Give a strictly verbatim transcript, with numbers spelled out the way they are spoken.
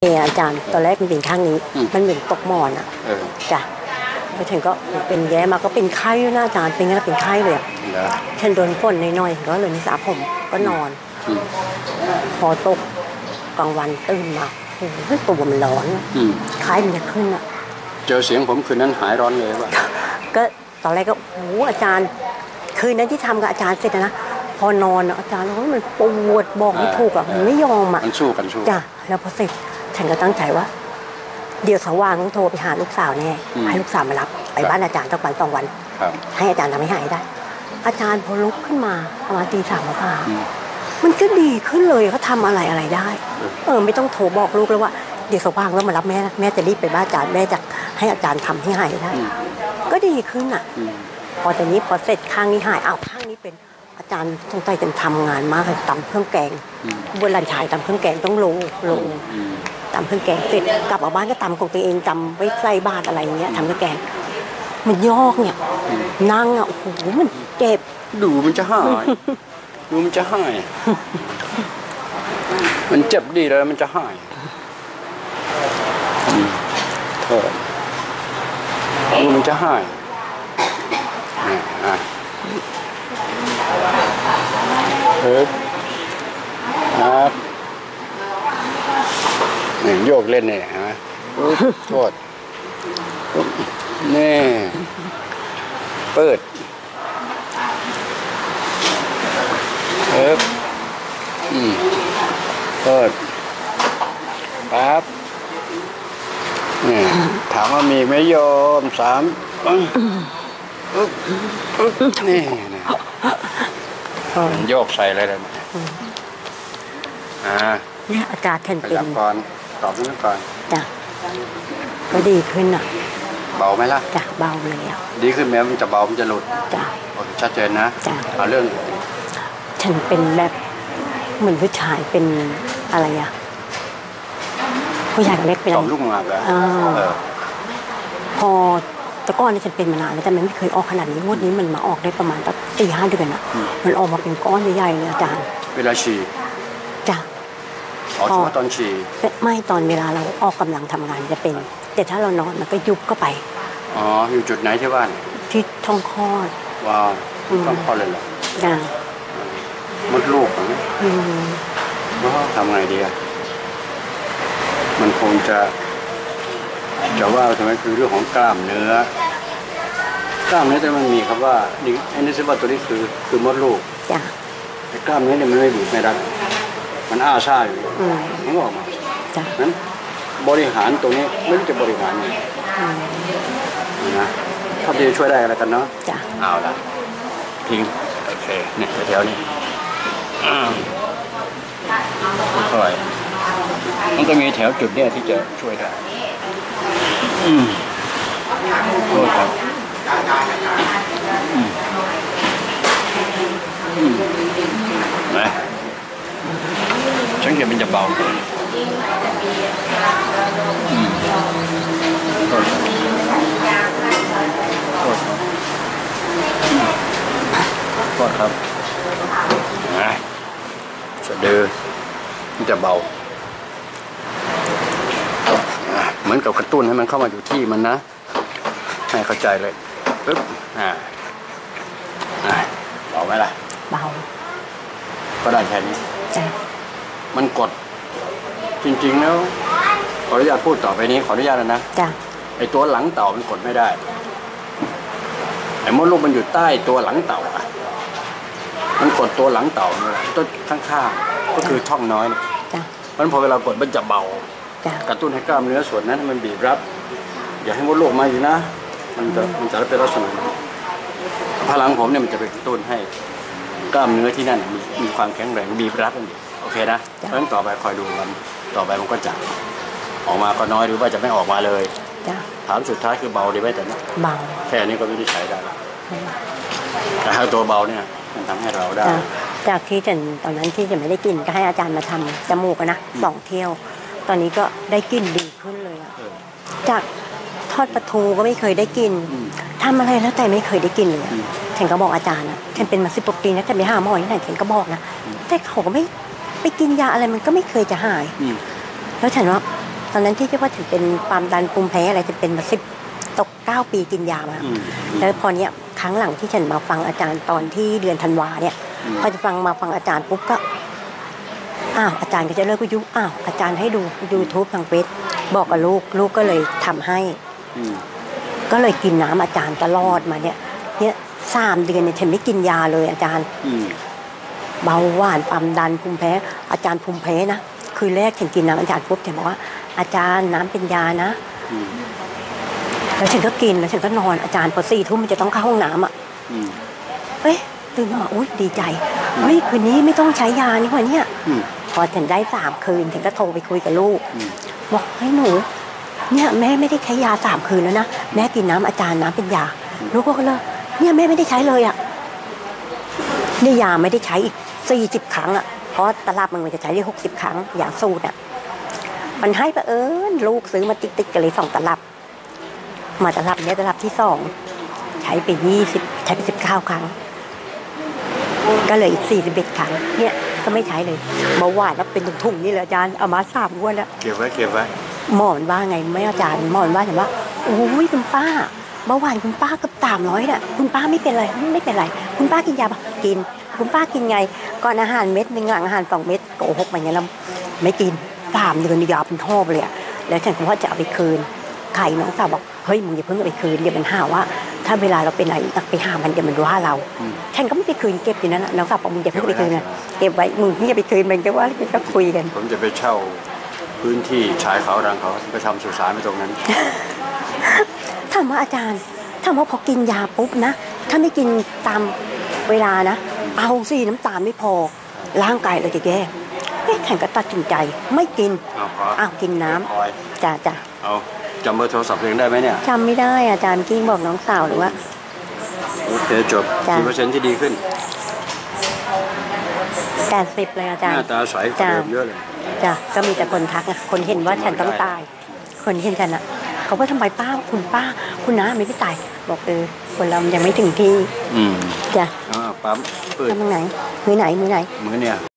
อาจารย์ตอนแรกมันเป็นข้างนี้มันเหมือนตกหมอนอ่ะจ้ะแล้วฉันก็เป็นแย่มาก็เป็นไข้อยู่นะอาจารย์เป็นงั้นเป็นไข้เลยฉันโดนฝนน้อยๆก็เลยไม่สระผมก็นอนพอตกกลางวันตื่นมาโอ้โหตัวมันร้อนไข้มันจะขึ้นอ่ะเจอเสียงผมคืนนั้นหายร้อนเลยป่ะก็ตอนแรกก็โอ้อาจารย์คืนนั้นที่ทำกับอาจารย์เสร็จนะพอนอนอาจารย์ว่ามันปวดบอกไม่ถูกอ่ะมันไม่ยอมอ่ะมันสู้กันสู้จ้ะแล้วพอเสร็จฉันก็ตั้งใจว่าเดี๋ยวสว่างต้องโทรไปหาลูกสาวแน่ให้ลูกสาวมารับไปบ้านอาจารย์สักวันสองวันให้อาจารย์ทำให้หายได้อาจารย์พอลุกขึ้นมาประมาณตีสามกว่ามันก็ดีขึ้นเลยเขาทำอะไรอะไรได้เออไม่ต้องโทรบอกลูกแล้วว่าเดี๋ยวสว่างแล้วมารับแม่แม่จะรีบไปบ้านอาจารย์แม่จะให้อาจารย์ทำให้หายได้ก็ดีขึ้นอ่ะพอตอนนี้พอเสร็จข้างนี้หายอ้าวข้างนี้เป็นอาจารย์ต้องใจกันทำงานมากเลยตำเครื่องแกงบนหลังชายตำเครื่องแกงต้องโลโลตำเครื่องแกงเสร็จกลับมาบ้านก็ตำของตัวเองตำไว้ใส่บาตรอะไรเงี้ยทำเครื่องแกงมันยอกเนี่ยนั่งอ่ะโอ้โหมันเจ็บดูมันจะหายดูมันจะหายมันเจ็บดีแล้วมันจะหายโทษดูมันจะหายเฮ้ยครับหนึ่งโยกเล่นเนี่ยฮะโทษนี่เปิดเฮ้ยอืมเปิดปั๊บนี่ถามว่ามีไหมโยมสามนี่นะโยกใส่อะไรเลยอ่าเนี่ยอาการฉันเป็นก่อนตอบนิดก่อนจ้ะก็ดีขึ้นอ่ะเบาไหมล่ะจ้ะเบาเลยอ่ะดีขึ้นแม้มันจะเบามันจะหลุดจ้ะชัดเจนนะจ้ะเอาเรื่องฉันเป็นแบบเหมือนผู้ชายเป็นอะไรอ่ะผู้ชายเล็กเป็นสองลูกงานแล้วพอแต่ก้อนนี่ฉันเป็นมานานแล้วแต่มันไม่เคยออกขนาดนี้งวดนี้มันมาออกได้ประมาณตั้งสี่ห้าเดือนอ่ะมันออกมาเป็นก้อนใหญ่ๆเลยอาจารย์เวลาฉี่จ้ะอ๋อเฉพาะตอนฉี่ไม่ตอนเวลาเราออกกำลังทำงานจะเป็นแต่ถ้าเรานอนมันก็ยุบเข้าไปอ๋ออยู่จุดไหนที่บ้านที่ท้องคลอดว้าวท้องคลอดเลยเหรอจ้ะมดลูกอย่างนี้ว่าทำไงดีอ่ะมันคงจะจะว่าทำไมคือเรื่องของกล้ามเนื้อกล้ามเนื้อแต่มันมีครับว่านี่ไอ้นี่ซิว่าตัวนี้คือคือมดลูกจ้ะแต่กล้ามเนื้อเนี่ยมันไม่บีบไม่รัดมันอ้าซ่าอยู่มันก็ออกมาจ้ะนั้นบริหารตรงนี้ไม่รู้จะบริหารยังไงนะถ้าจะช่วยได้อะไรกันเนาะจ้ะเอาละทิ้งโอเคเนี่ยแถวนี้ค่อยมันก็มีแถวจุดเนี่ยที่จะช่วยได้อืมโทษครับอืมอืมนะฉันเห็นมันจะเบาอืมโทษโทษโทษครับนะสะดือมันจะเบาเหมือนกับกระตุ้นให้มันเข้ามาอยู่ที่มันนะให้เข้าใจเลยปึ๊บอ่าเบาไหมล่ะเบาก็ได้แค่นี้จ้ะมันกดจริงๆแล้วขออนุญาตพูดต่อไปนี้ขออนุญาตนะจ้ะไอตัวหลังเต่ามันกดไม่ได้ไอมดลูกมันอยู่ใต้ตัวหลังเต่าอ่ะมันกดตัวหลังเต่าเนี่ยตัวข้างๆก็คือท้องน้อยจ้ะมันพอเวลากดมันจะเบากระตุ้นให้กล้ามเนื้อส่วนนั้นมันบีบรับอย่าให้มดลูกมาอยู่นะมันจะมันจะเป็นลักษณะพลังผมเนี่ยมันจะไปกระตุ้นให้กล้ามเนื้อที่นั่นมีมีความแข็งแรงบีบรับมันดีโอเคนะเพราะฉะนั้นต่อไปคอยดูมันต่อไปมันก็จะออกมาก็น้อยหรือว่าจะไม่ออกมาเลยถามสุดท้ายคือเบาดีไหมแต่เนี่ยเบาแค่นี้ก็ไม่ได้ใช้ได้แต่ถ้าตัวเบาเนี่ยมันทำให้เราได้จากที่ฉันตอนนั้นที่จะไม่ได้กินก็ให้อาจารย์มาทำจมูกนะสองเที่ยวตอนนี้ก็ได้กินดีขึ้นเลยอะจากทอดปลาทูก็ไม่เคยได้กินทำอะไรแล้วแต่ไม่เคยได้กินเลยฉันก็บอกอาจารย์นะฉันเป็นมาสิบกว่าปีนะแต่ไม่หาหมอที่ไหนฉันก็บอกนะแต่เขาก็ไม่ไปกินยาอะไรมันก็ไม่เคยจะหายแล้วฉันว่าตอนนั้นที่เรียกว่าถือเป็นความดันภูมิแพ้อะไรจะเป็นมาสิบตกเก้าปีกินยามาแล้วพอเนี้ยครั้งหลังที่ฉันมาฟังอาจารย์ตอนที่เดือนธันวาเนี่ยพอจะฟังมาฟังอาจารย์ปุ๊บก็อ้าวอาจารย์ก็จะเลิกวิทยุอ้าวอาจารย์ให้ดูยูทูบทางเฟซบอกกับลูกลูกก็เลยทำให้ก็เลยกินน้ำอาจารย์ตลอดมาเนี่ยเนี่ยสามเดือนเนี่ยฉันไม่กินยาเลยอาจารย์เบาหวานความดันภูมิแพ้อาจารย์ภูมิแพ้นะคือแรกฉันกินน้ำอาจารย์ปุ๊บฉันบอกว่าอาจารย์น้ำเป็นยานะแล้วฉันก็กินแล้วฉันก็นอนอาจารย์พอสี่ทุ่มมันจะต้องเข้าห้องน้ำอ่ะเอ้ยตื่นมาอุ้ยดีใจเฮ้ยคืนนี้ไม่ต้องใช้ยานี่หว่าเนี่ยพอฉันได้สามคืนฉันก็โทรไปคุยกับลูกบอกให้หนูเนี่ยแม่ไม่ได้ใช้ยาสามคืนแล้วนะแม่กินน้ำอาจารย์น้ำเป็นยาลูกก็เลยเนี่ยแม่ไม่ได้ใช้เลยอ่ะเนี่ยยาไม่ได้ใช้อีกสี่สิบครั้งอ่ะเพราะตลับมันจะใช้ได้หกสิบครั้งยาสูตรอ่ะมันให้ไปเอิญลูกซื้อมาติ๊กๆกันเลยสองตลับมาตลับเนี้ยตลับที่สองใช้ไปยี่สิบใช้ไปสิบเก้าครั้งก็เลยอีกสี่สิบเอ็ดครั้งเนี่ยก็ไม่ใช้เลยเบาหวานแล้วเป็นถุงๆนี่เลยอาจารย์เอามาสามงวดแล้วเก็บไว้เก็บไว้หมอว่าไงไม่อาจารย์หมอว่าเห็นว่าโอ้ยคุณป้าเบาหวานคุณป้าก็สามร้อยน่ะคุณป้าไม่เป็นไรไม่เป็นไรคุณป้ากินยาปะกินคุณป้ากินไงก่อนอาหารเม็ดหนึ่งหลังอาหารสองเม็ดโกหกไปเงี้ยแล้วไม่กินสามเดือนยาเป็นท่อเลยอะแล้วฉันก็ว่าจะเอาไปคืนไข่น้องสาวบอกเฮ้ยมึงอย่าเพิ่งเอาไปคืนเดี๋ยวมันหาว่าถ้าเวลาเราเป็นอะไรไปหามันเดี๋ยวมันว่าเราฉันก็ไม่ไปคืนเก็บอยู่นั่นแหละน้องสาวบอกมึงอย่าเพิ่งไปคืนนะเก็บไว้มึงอย่าไปคืนมันก็ว่าก็คุยกันผมจะไปเช่าพื้นที่ชายเขารังเขาไปทำสุสานไปตรงนั้นถามว่าอาจารย์ถามว่าพอกินยาปุ๊บนะถ้าไม่กินตามเวลานะเอาสิน้ำตาลไม่พอร่างกายเราจะแย่เฮ้ยฉันก็ตัดสินใจไม่กินอ้าวกินน้ำจ้าจ้าเอาจำเบอร์โทรศัพท์เองได้ไหมเนี่ยจำไม่ได้อาจารย์กิ้งบอกน้องสาวหรือว่าโอเคจบกี่เปอร์เซ็นต์ที่ดีขึ้นแปดสิบเลยอาจารย์หน้าตาใสกว่าเดิมเยอะเลยจ้ะก็มีแต่คนทักนะคนเห็นว่าฉันต้องตายคนเห็นฉันอะเขาว่าทำไมป้าคุณป้าคุณน้าไม่ได้ตายบอกเออคนเรายังไม่ถึงที่อืมจ้ะอ่าปั๊มทำตรงไหนมือไหนมือไหนมือเนี่ย